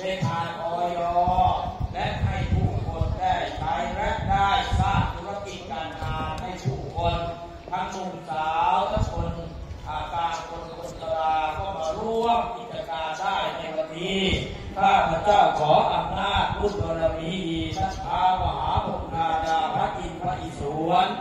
เป็นทานอย.และให้ผู้คนได้ใช้และได้สร้างธุรกิจการงานให้ผู้คนทั้งหนุ่มสาวทั้งคนการคนชราก็มาร่วมกิจการได้ในวันนี้ข้าพเจ้าขออำนาจบุญบารมีศรัทธามหาบุญญาพระอินทร์พระอิศวร